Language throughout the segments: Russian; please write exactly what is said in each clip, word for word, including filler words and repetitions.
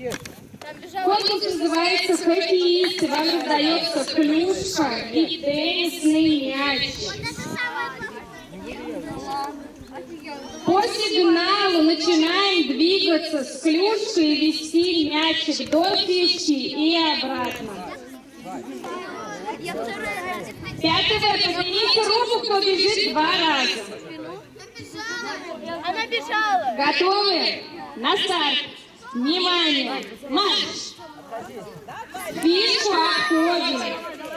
Конкурс называется «Хоккеисты». Вам раздается клюшка и теннисный мяч. По сигналу начинаем двигаться с клюшкой и вести мячик до фишки и обратно. Пятый В. Поднимите руку, кто бежит два раза. Она бежала. Готовы? На старт. Внимание. Марш. Фишку обходим.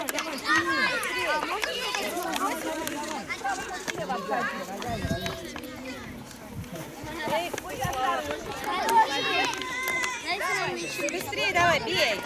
Быстрее давай, бей.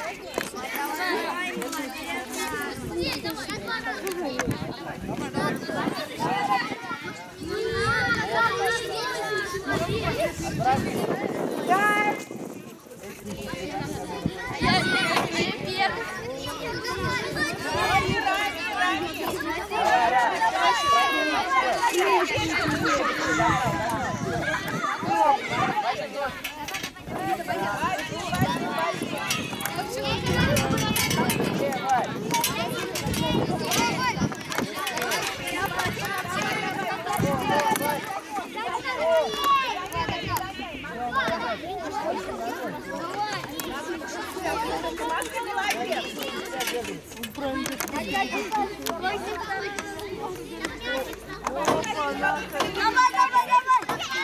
Давай, давай, давай!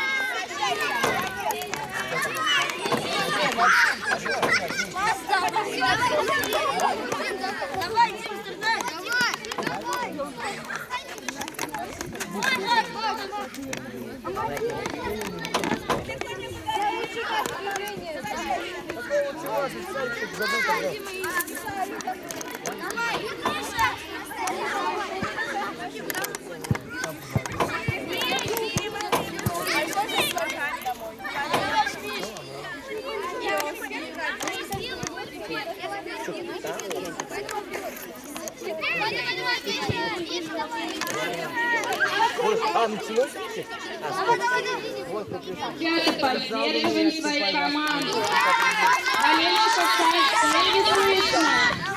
Давай, Дима, стреляй! Давай! Ребята, поддерживаем свою команду. Болельщиков ставить цель слышно.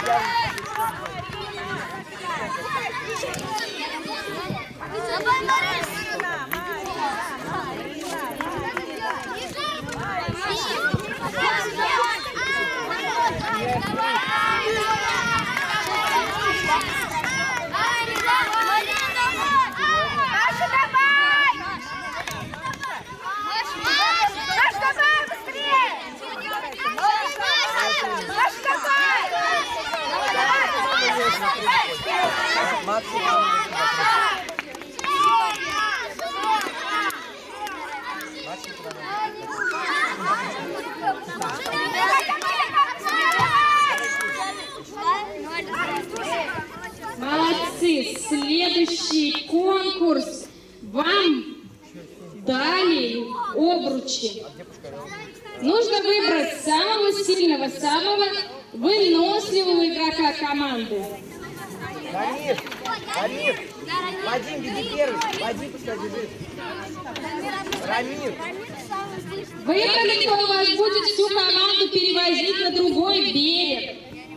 Молодцы! Следующий конкурс. Вам дали обручи. Нужно выбрать самого сильного, самого выносливого игрока команды. Рамир, Рамир, Вадим, беги первый, Вадим пускай бежит. Рамир. Выбрали, кто у вас будет всю команду перевозить на другой берег.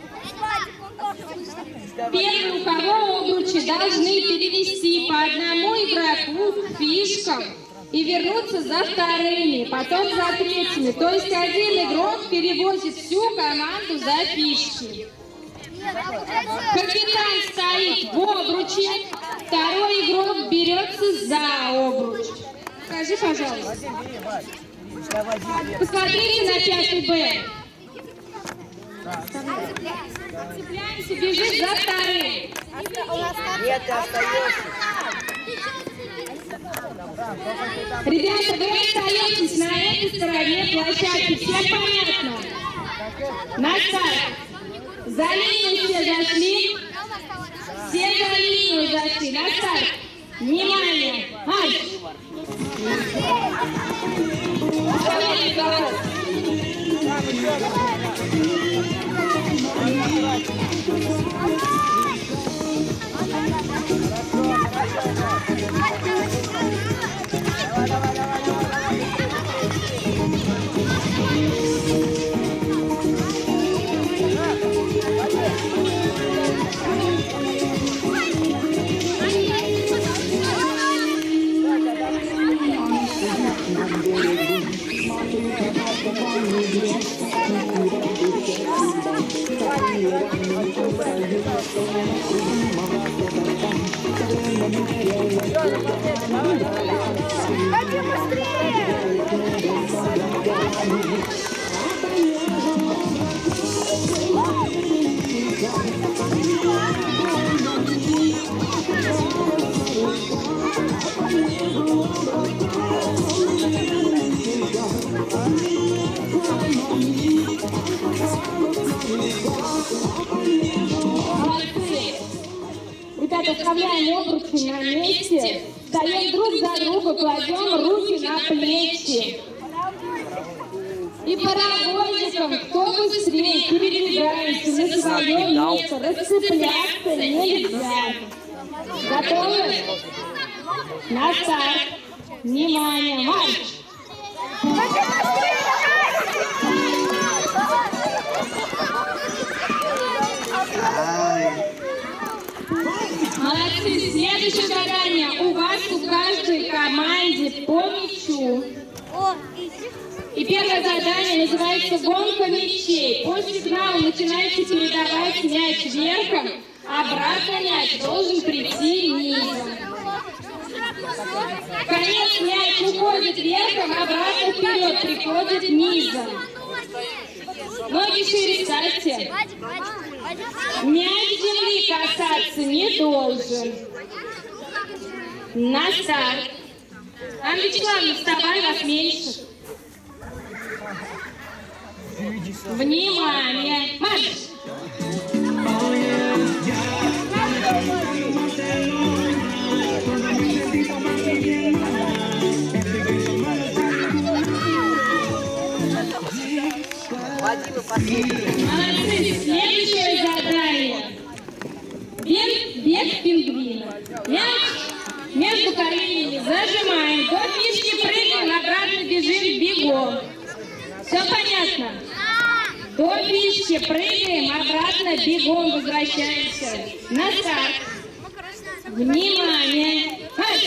Первый, у кого обручи, должны перевести по одному игроку к фишкам и вернуться за вторыми, потом за третьими. То есть один игрок перевозит всю команду за фишки. Капитан стоит в обруче, второй игрок берется за обруч. Скажи, пожалуйста. Посмотрите на пятый Б. Цепляемся, бежит за вторым. Нет, ты остаешься. Ребята, вы остаетесь на этой стороне площадки. Всем понятно? На старт. За линию все зашли. Все за линию зашли. На старт. Внимание. Марш. Пойдем быстрее! Ребята, оставляем обручи на месте, встаем друг за друга, кладем руки на плечи. И паровозиком, кто быстрее, передвигаемся на свое место, расцепляться нельзя. Готовы? На старт. Внимание, марш! Молодцы! Следующее задание. У вас у каждой команде по мячу. И первое задание называется «Гонка мячей». По сигналу начинаете передавать мяч верхом, обратно мяч должен прийти низом. Конец мяч уходит верхом, обратно вперед приходит низом. Ноги шире ставьте. Мяч земли касаться не должен. На старт. А Вячеслав, вставай, вас меньше. Внимание! Марш! Молодцы! Следующее задание. Бег, бег пингвина. Мяч между коленями зажимаем. До фишки прыгаем, обратно бежим бегом. Все понятно? До фишки прыгаем, обратно бегом возвращаемся. На старт. Внимание! Марш!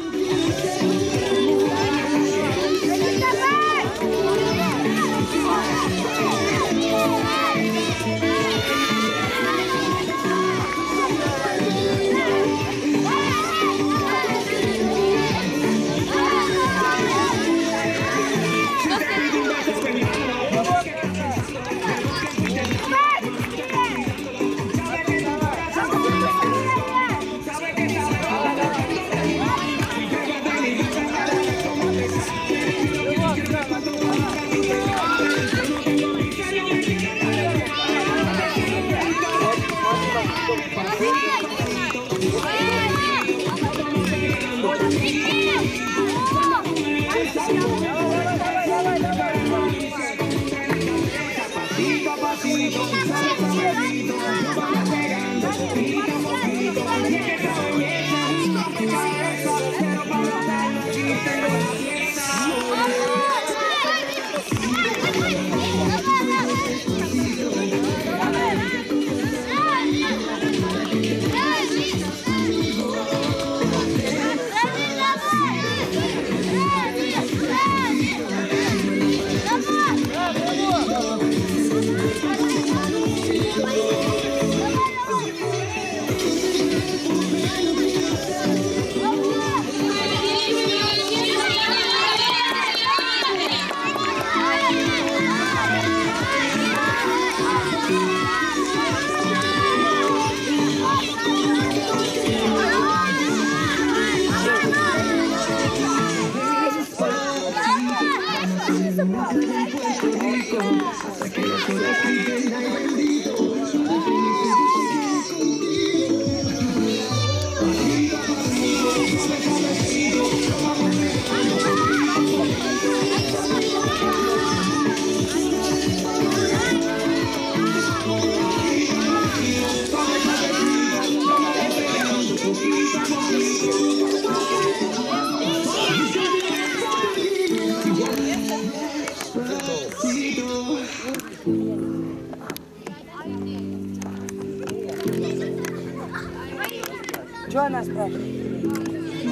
Что она спрашивает?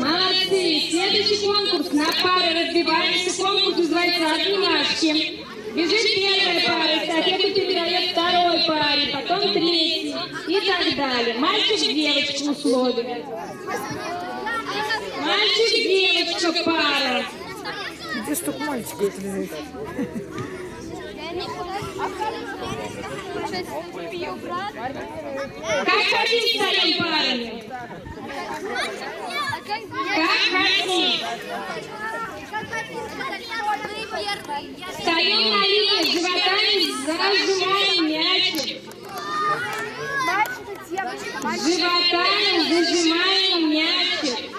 Молодцы! Следующий конкурс. На пары разбиваемся. Конкурс называется «Обнимашки». Бежит первая пара, эстафету передает второй паре, потом третий и так далее. Мальчик-девочка условия. Мальчик-девочка пара. Где штук мальчика это лежит? Как хотим встаем парами? Как хотим? Встаем на линии, животами зажимаем мячик. Животами зажимаем мячик.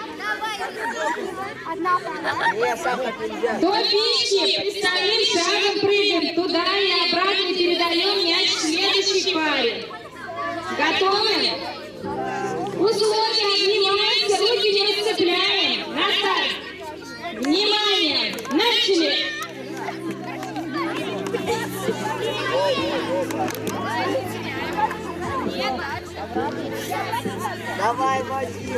До фишки приставим шагом, прыгаем туда и обратно и передаем мяч следующей паре. Готовы? Условия, внимание, руки не расцепляем. На старт. Внимание, начали. Давай, Вадим.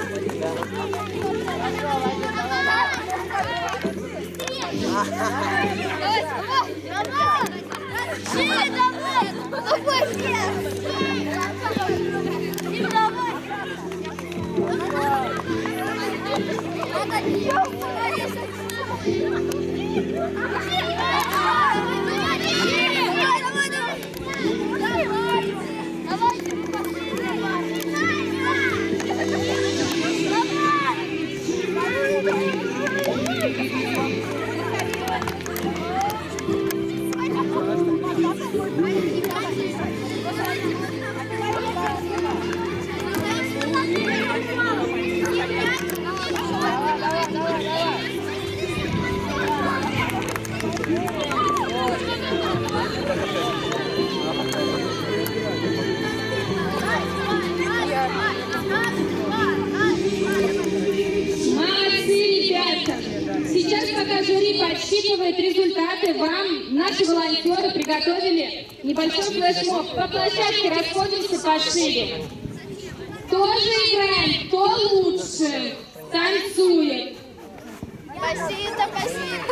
Сейчас, пока жюри подсчитывает результаты, вам наши волонтеры приготовили небольшой флешмоб. По площадке расходимся пошире. Тоже играем, кто лучше танцует. Спасибо, спасибо.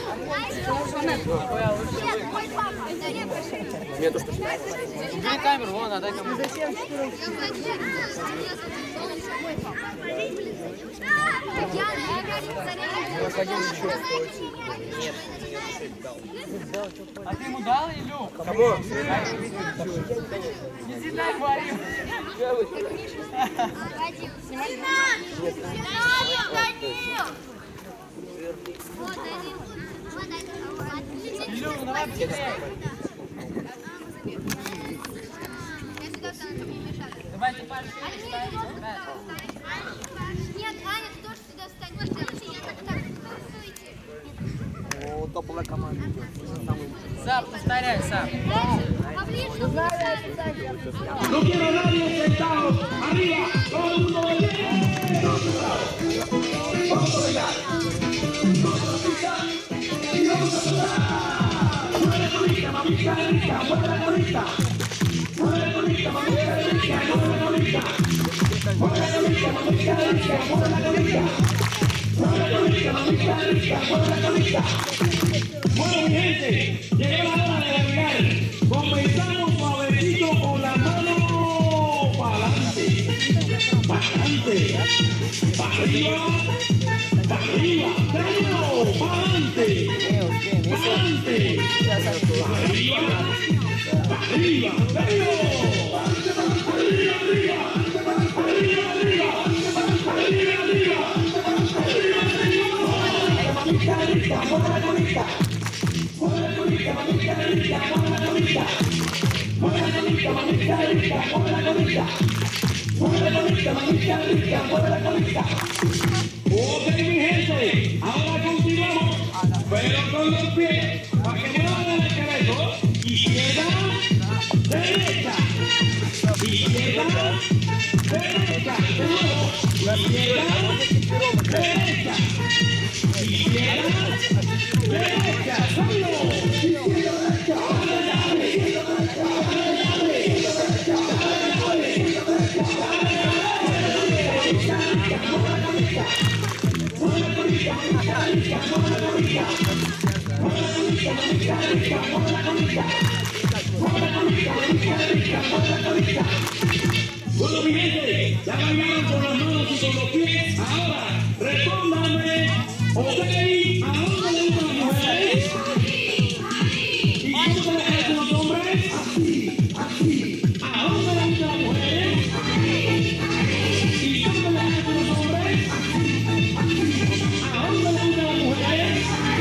Нету что. Убери камеру, вон, отдай камеру. Нет. А ты ему дал, Илю? Кому? Не зидай, Вадим. Илю, давай быстрее. Давайте парочку ставить. Нет, Аня, ты тоже сюда встань. Я так так танцуйте. О, топовая команда. Сам, повторяй, сам. No quiero a nadie sentado. Arriba, todo el mundo de pie. Vamos a bailar. Vamos a pisar. Y vamos a sudar. Mueve la colita, mamita rica. Mueve la colita. Mueve la colita, mamita rica. Mueve la colita. Mueve la colita, mamita rica. Mueve la colita. Mueve la colita, mamita rica. Mueve la colita. Bueno, mi gente, llegó la hora de bailar. Comenzamos suavecito con la mano para adelante, para adelante, para arriba, para arriba, tráelo, para adelante, para adelante, para arriba, para arriba, tráelo, para arriba, arriba, para arriba, arriba, para arriba, arriba, para arriba, arriba, mamita rica, mueve la colita. Mueve la colita, mamita rica, mueve la colita. Mueve la colita, mamita rica, mueve la colita. Mueve la colita, mamita rica, mueve la colita. Ok, mi gente, ahora continuamos, pero con los pies, para que muevan el esqueleto. Izquierda, derecha. Izquierda, derecha. De nuevo. Izquierda, derecha. Izquierda, derecha. Solo. Izquierda, derecha. Mueve la colita, Bueno, mi gente, ya bailaron con las manos y con los pies. Ahora, respóndanme. Ok, ¿a dónde le gustan las mujeres? ¿Y cómo se les hacen los hombres? Así, así. ¿A dónde le gustan las mujeres? ¿Y cómo se les hacen los hombres? Así, así. ¿A dónde le gustan las mujeres?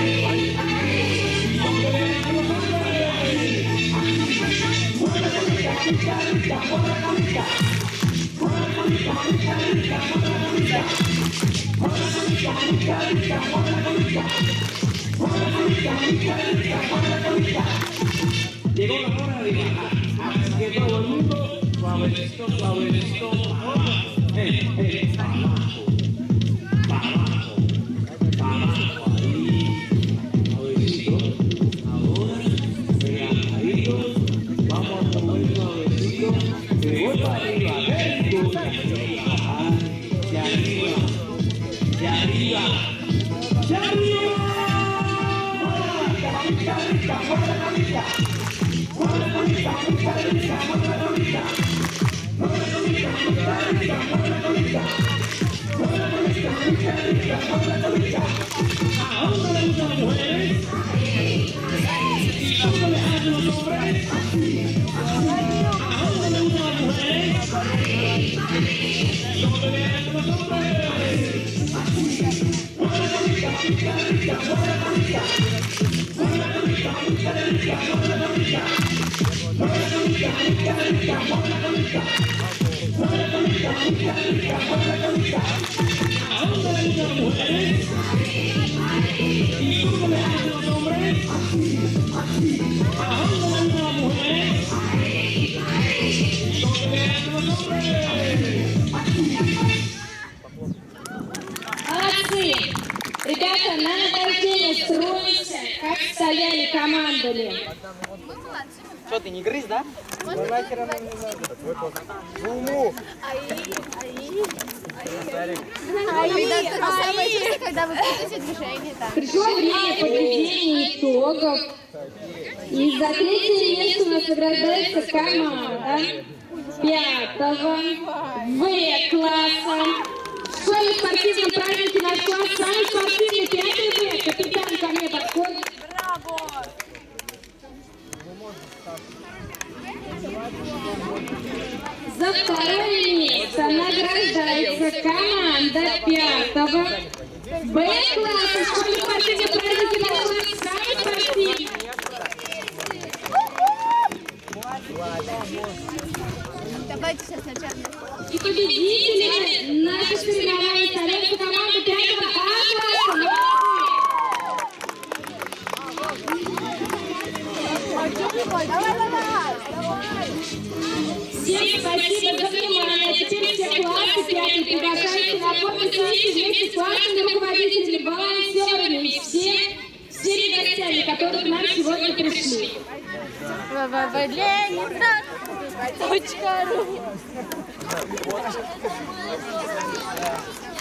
¿Y cómo se les hacen los hombres? Mueve la colita, rica, rica, mueve la colita. Mueve la colita, rica, rica, mueve la colita. Mueve la colita, rica, rica, mueve la colita. Mueve la colita, rica, rica, mueve la colita. Llegó la hora de bajar, así que todo el mundo suavecito, suavecito, para abajo. Hey, hey, para abajo, para abajo, para abajo, ahí, suavecito. Ahora, relajaditos, vamos a mover suavecito. De voy para arriba, lento, de arriba, de arriba, de arriba, de arriba. Rica, rica, mueve la colita. Mueve la colita, rica, rica, mueve la colita. Mueve la colita, rica, rica, mueve la colita. Mueve la colita, rica, rica, mueve la colita. ¿A dónde le gustan las mujeres? ¿Y cómo le hacen los hombres? ¿A dónde le gustan las mujeres? ¿Y cómo le hacen los hombres? Mueve la colita, rica, rica, mueve la colita. Mueve la colita, rica, rica, mueve la colita. Mueve la colita, rica, rica, mueve la colita. Mueve la colita, rica, rica, mueve la colita. ¿A dónde le gustan las mujeres? ¿Y cómo le hacen los hombres? Así, así. ¿A dónde le gustan las mujeres? ¿Y cómo le hacen los hombres? Молодцы! Ребята, на награждение строимся, как стояли, командовали. Что, ты не грыз, да? Когда вы пишете движение там. Пришло время подведения итогов. И за третье место у нас награждается команда пятого В-класса. В школе спортивном празднике наш класс самый спортивный, пятый В. Капитан ко мне подходит. За второе место награждается команда пятого Б-класса. В школе спортивном празднике наш класс самый спортивный. Давайте сейчас сначала. И победители наших соревнований становятся команда пятого А-класса. Давай, давай, Всем спасибо за внимание. Теперь все классы пятый приглашаются на фотосессию вместе с классными руководителями, волонтерами и все, всеми гостями, которые к нам сегодня пришли. Точка ру.